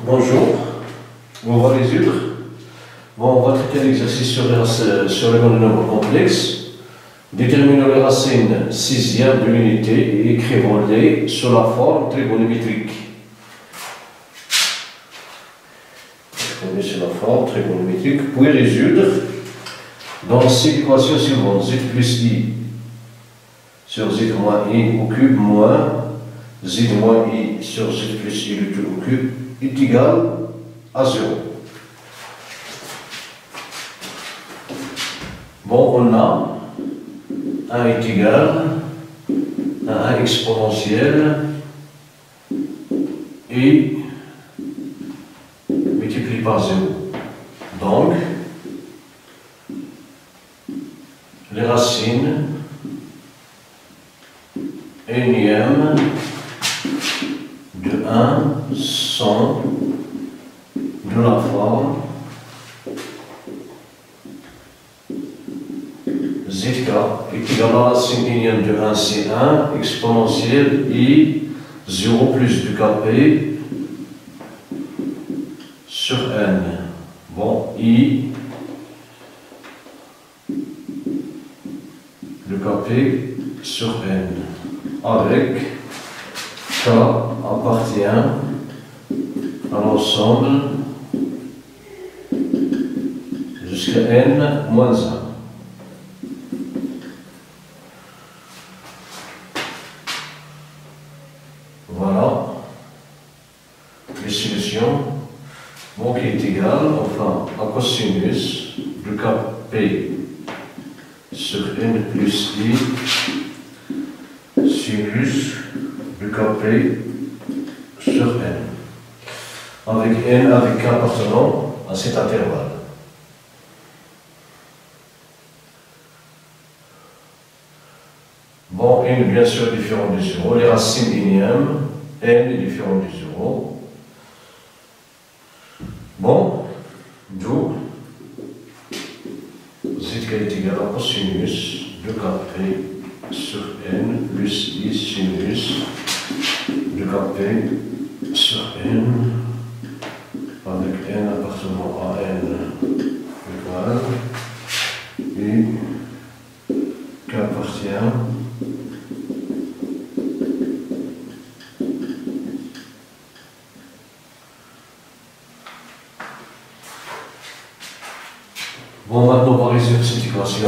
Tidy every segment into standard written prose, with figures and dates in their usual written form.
Bonjour, on va résoudre. Bon, on va traiter l'exercice sur les nombres complexes. Déterminons les racines sixièmes de l'unité et écrivons-les sur la forme trigonométrique. Écrivons-les sur la forme trigonométrique, puis résoudre dans ces équations suivantes. Z plus I sur Z moins I au cube moins Z moins I sur Z plus I le tout au cube est égal à 0. Bon, on a 1 est égal à 1 exponentiel et multiplié par 0. Donc, les racines énièmes de 1 sont de la forme zk est égal à la racine énième de 1, c'est 1, exponentielle I, 0 plus du kp sur n. Bon, I, le kp sur n, avec k appartient à l'ensemble jusqu'à n moins 1. Voilà les solutions. Bon, qui est égal, enfin, à cosinus de kp sur n plus i sinus de kp sur n. Avec n avec k appartenant à cet intervalle. Bon, n bien sûr différent de 0, les racines énièmes, n est différent de 0. Bon, d'où zk est égal à cosinus de kp sur n plus i sinus de kp sur n avec n appartenant à n égal et k appartient bon, maintenant on va résoudre cette équation.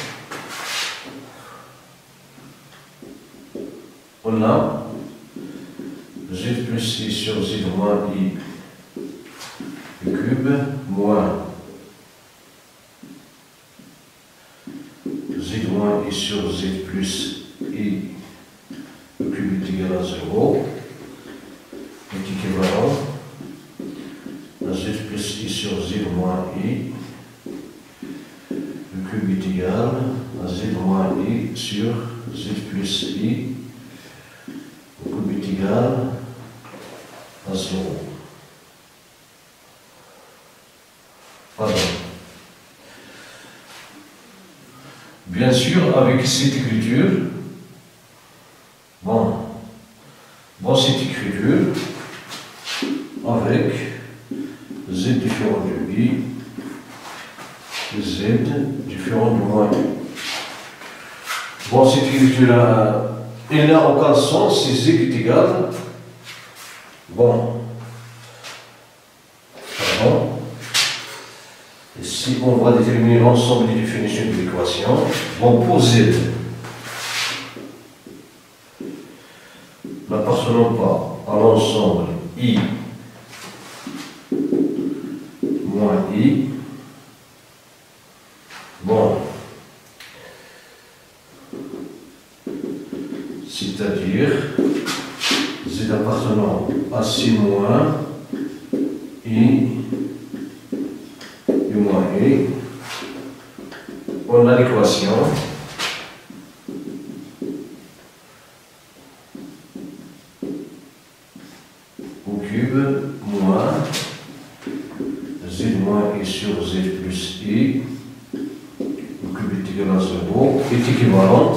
On a z plus i sur z moins i le cube moins z moins i sur z plus i le cube est égal à 0 est équivalent à z plus i sur z moins i le cube est égal à z moins i sur z plus i le cube est égal à 0. Pardon. Bien sûr, avec cette écriture, cette écriture, avec z différent de i, z différent de moins i. Bon, cette écriture-là, elle n'a aucun sens si z est égal. Bon. Pardon. Et si on va déterminer l'ensemble des définitions de l'équation, bon, pour z, n'appartenant pas à l'ensemble i moins i, bon, c'est-à-dire z appartenant à c moins i et moins i, on a l'équation au cube moins z moins i sur z plus i, le cube est égal à 0, est équivalente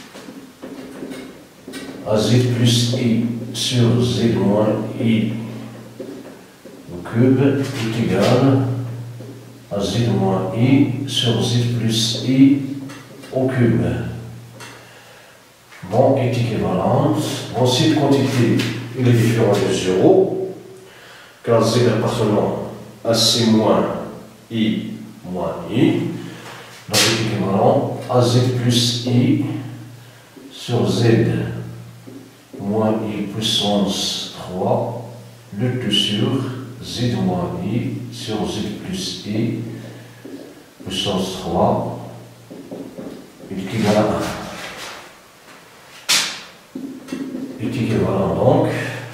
à z plus i sur z moins i cube est égal à z moins I sur z plus I au cube. Bon, est équivalente. Bon, cette quantité, il est différent de 0, car z appartenant à c moins I moins I, donc est équivalent à z plus I sur z moins I puissance 3, le tout sur z moins I sur z plus I puissance 3 est égal à 1. Est équivalent donc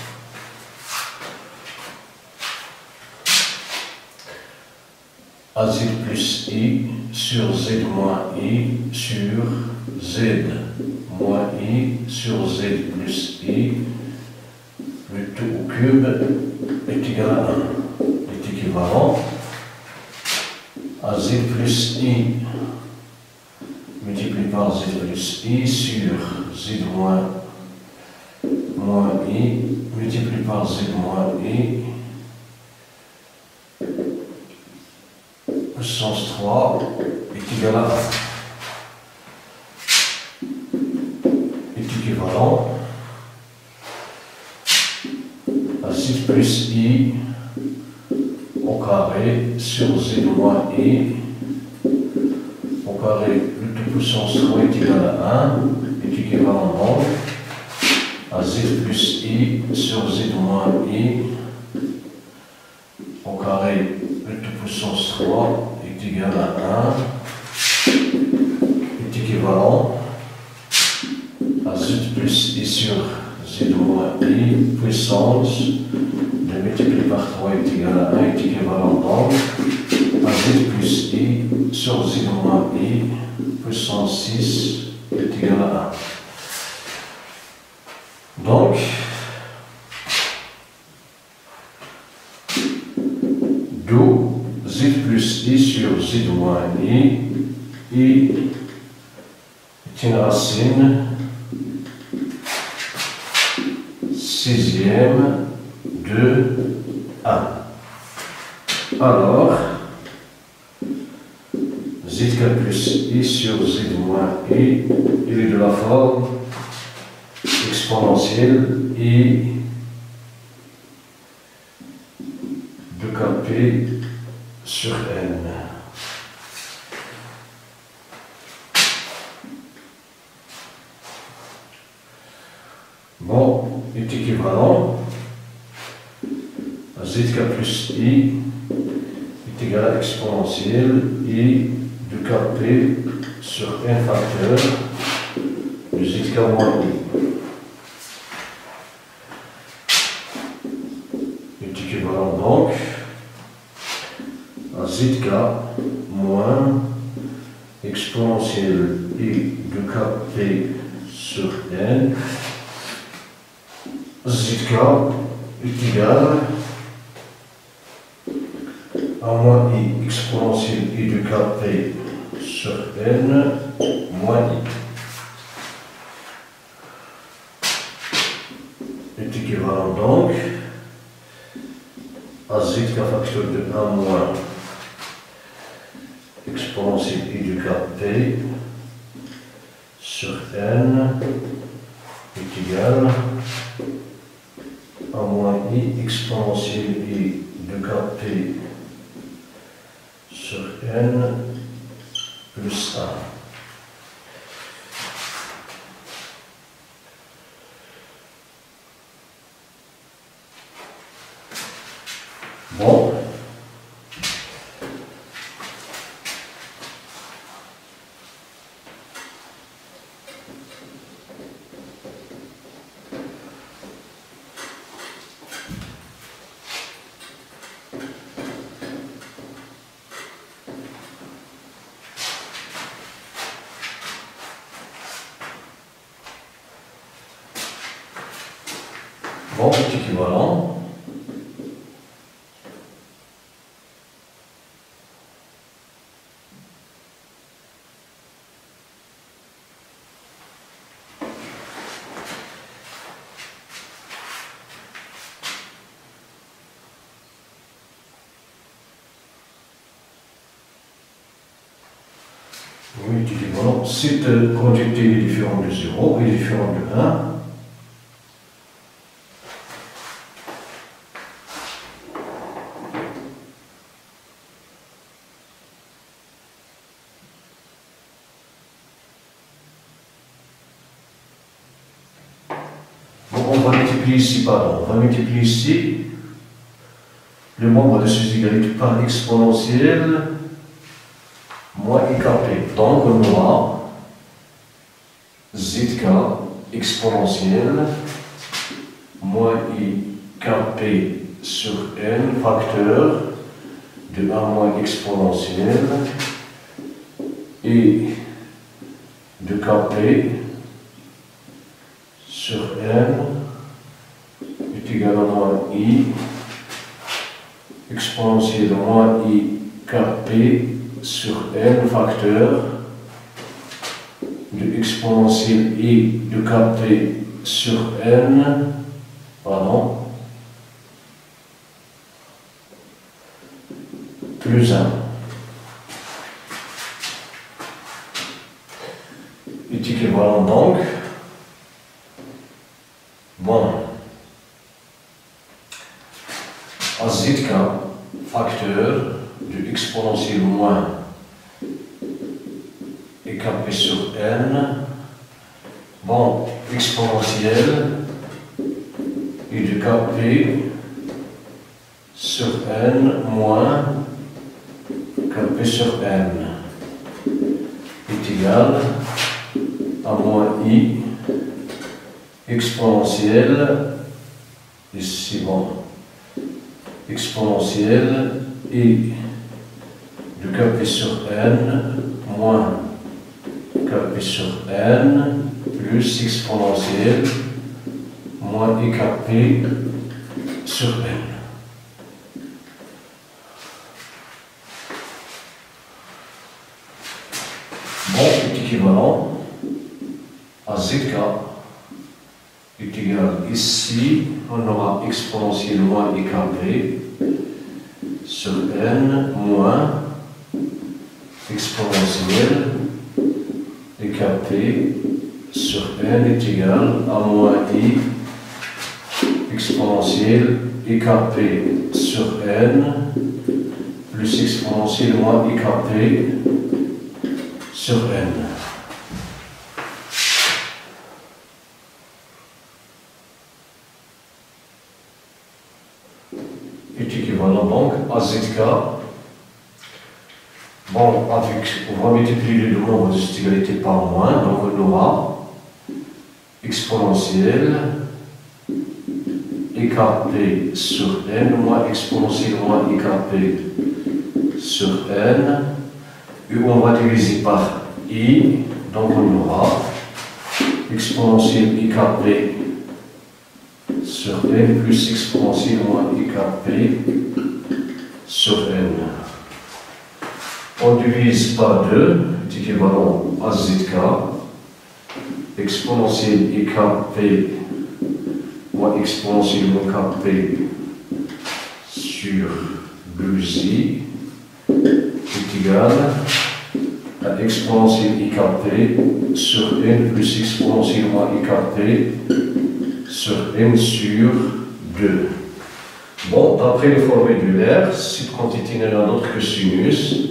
à z plus I sur z moins I sur z moins I sur z plus I, le tout au cube est égal à 1. Est équivalent à z plus I multiplié par z plus I sur z moins I multiplié par z moins I puissance 3 est égal à 1. Est équivalent à z plus I au carré sur z moins I au carré, le tout puissance 3 est égal à 1, est équivalent donc à z plus I sur z moins I au carré, le tout puissance 3 est égal à 1, est équivalent à z plus I sur z moins I puissance de multiplié par 3 est égal à 1, est équivalent donc à z plus I sur z moins I puissance 6 est égal à 1. Donc, d'où z plus I sur z moins I est une racine sixième de 1. Alors, z4 plus I sur z moins I, il est de la forme exponentielle I de kp sur n. Bon, est équivalent à zk plus I est égal à exponentielle I de kp sur n facteur de zk moins I. Est équivalent donc à zk moins exponentielle I de kp sur n. Zk est égal à moins I exponentielle I de kp sur n moins I. Est équivalent donc à zk facteur de 1 moins exponentielle I de kp sur n est égal à moins I exponentielle I de kp sur n plus 1. Bon. Bon, c'est équivalent. Oui, tu dis, voilà, si la quantité est différente de 0 et différente de 1, bon, on va multiplier ici, pardon, on va multiplier ici le nombre de ces égalités par exponentielle moins IKP. Donc on aura ZK exponentielle moins IKP sur n facteur de 1 moins exponentielle et de Kp sur n est égal à moins I exponentielle moins IKP sur n facteur de exponentielle I de Kp sur n, pardon, plus 1 est équivalent donc, bon, à ZK facteur de exponentielle moins et Kp sur n, bon, exponentielle et de Kp sur n moins Kp sur n est égal à moins I exponentielle, ici bon, exponentielle et de Kp sur n moins Kp sur n plus exponentielle moins IKP sur n. Bon est équivalent à ZK est égal ici, on aura exponentielle moins IKP sur n moins exponentielle IKP sur n est égal à moins I exponentielle IKP sur n plus exponentielle moins IKP sur n. Est équivalent donc à ZK. Bon, on va multiplier le nombre de cette égalité par moins, donc on aura exponentielle IKP sur n moins exponentielle moins IKP sur n, et on va diviser par I, donc on aura exponentielle IKP sur n plus exponentielle moins IKP sur n. On divise par 2, est équivalent à ZK, exponentielle IKP moins exponentielle moins Kp sur 2i est égal à exponentielle IKP sur n plus exponentielle moins IKP sur n sur 2. Bon, d'après les formules d'Euler, cette quantité n'est rien d'autre que sinus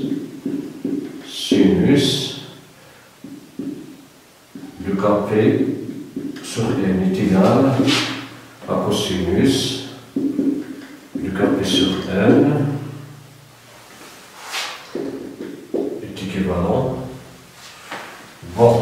de Kp sur n est égal à cosinus de Kp sur n est équivalent. Bon.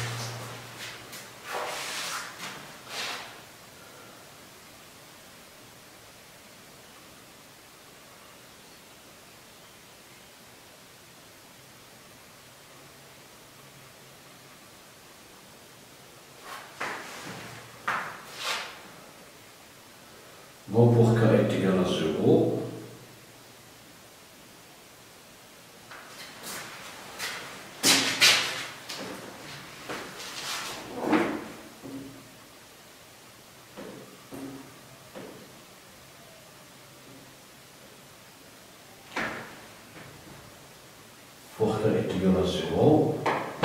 Bon, pour k est égal à 0, pour k est égal à 0.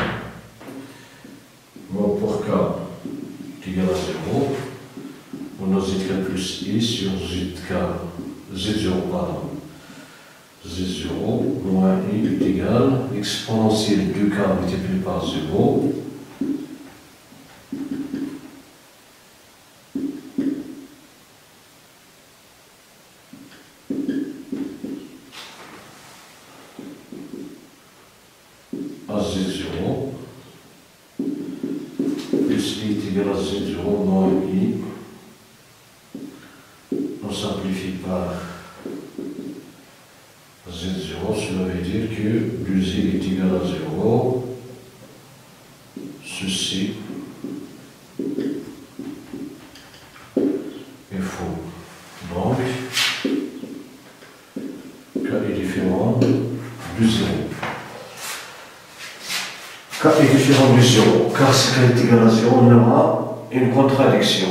Bon, pour k est égal à 0, on a zk plus i sur z0, pardon. Z0 moins i est égal exponentielle de k multiplié par 0 à Z0 plus i est égal à Z0 moins i. On simplifie par Z0, cela veut dire que 2i est égal à 0. Ceci est faux. Donc, k est différent de 0. K est différent de 0, car si k est égal à 0, on aura une contradiction.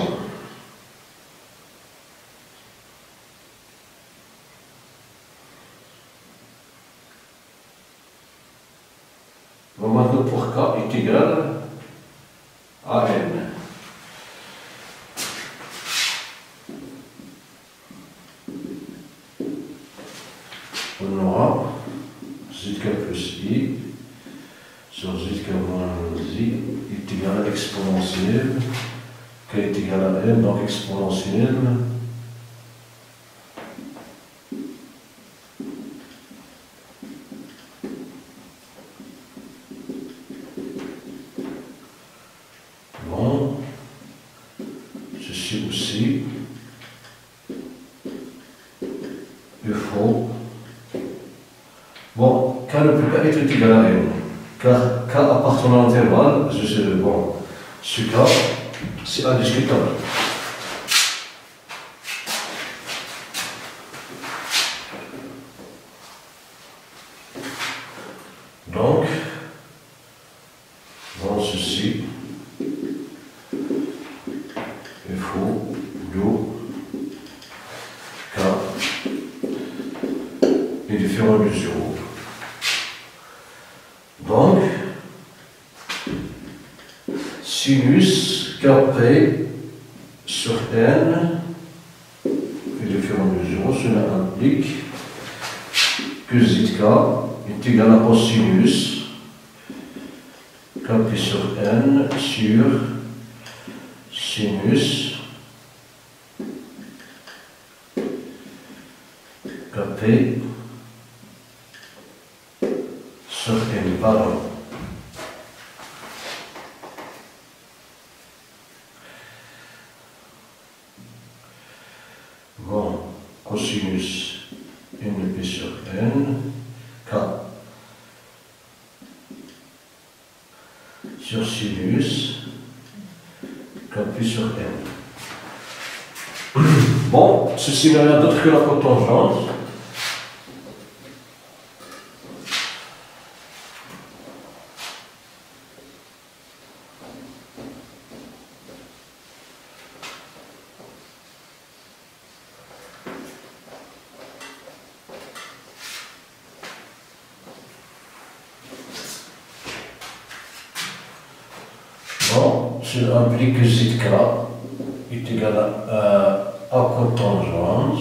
Bon, maintenant pour k est égal à n. On aura zk plus i sur zk moins i est égal à exponentielle, k est égal à n, donc exponentielle bon, ceci aussi est faux. Bon, k ne peut pas être égal à n, car k appartient à l'intervalle, bon, ce cas, c'est indiscutable. Donc, bon, ceci est faux, d'où k est différent de 0. Donc, sinus kp sur n est différent de 0, cela implique que zk est égal à cosinus kp sur n sur sinus kp sur n, pardon. Bon, cosinus np sur n, k sur sinus kp sur n. Bon, ceci n'a rien d'autre que la cotangente. Bon, cela implique que zk est égal à cotangente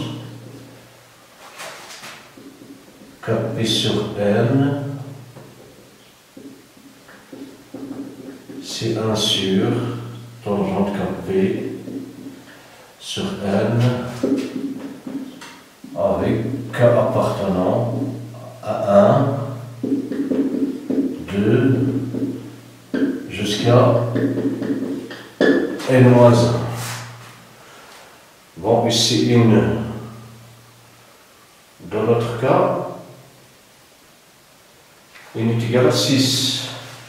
kp sur n, c'est 1 sur tangente kp sur n avec k appartenant à 1, 2, jusqu'à n-1. Bon, ici dans notre cas, n est égal à 6.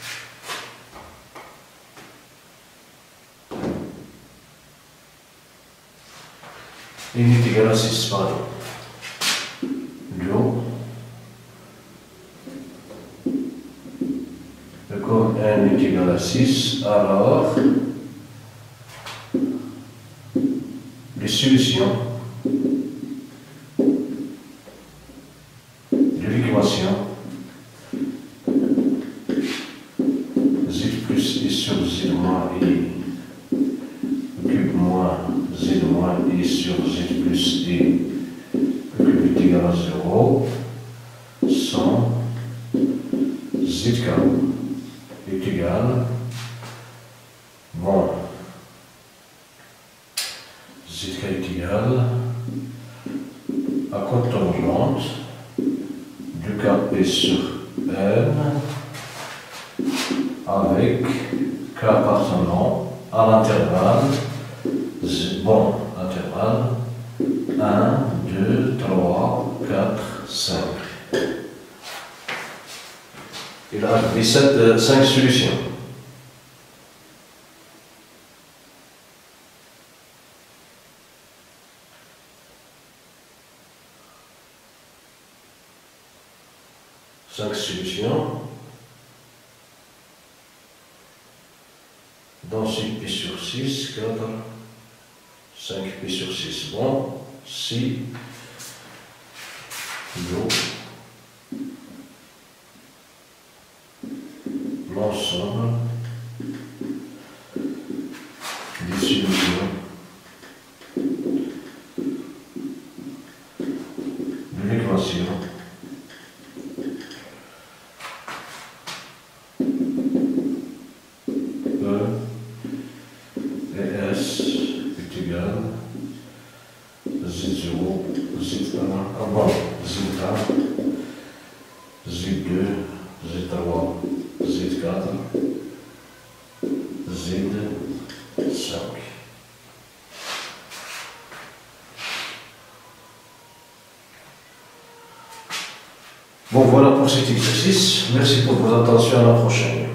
N est égal à 6, pardon. Comme n est égal à 6, alors les solutions de l'équation ZK est égal, bon, ZK est égal à cotangente du Kp sur N avec K appartenant à l'intervalle, bon, intervalle 1, 2, 3, 4, 5. Il a 5 solutions. Dans 6π sur 6, 4, 5π sur 6. Bon, si l'ensemble des solutions de l'équation E et S est égal Z0, Z1, Z1, Z2, Z3, Z4, Z5. Bon, voilà pour cet exercice. Merci pour votre attention. À la prochaine.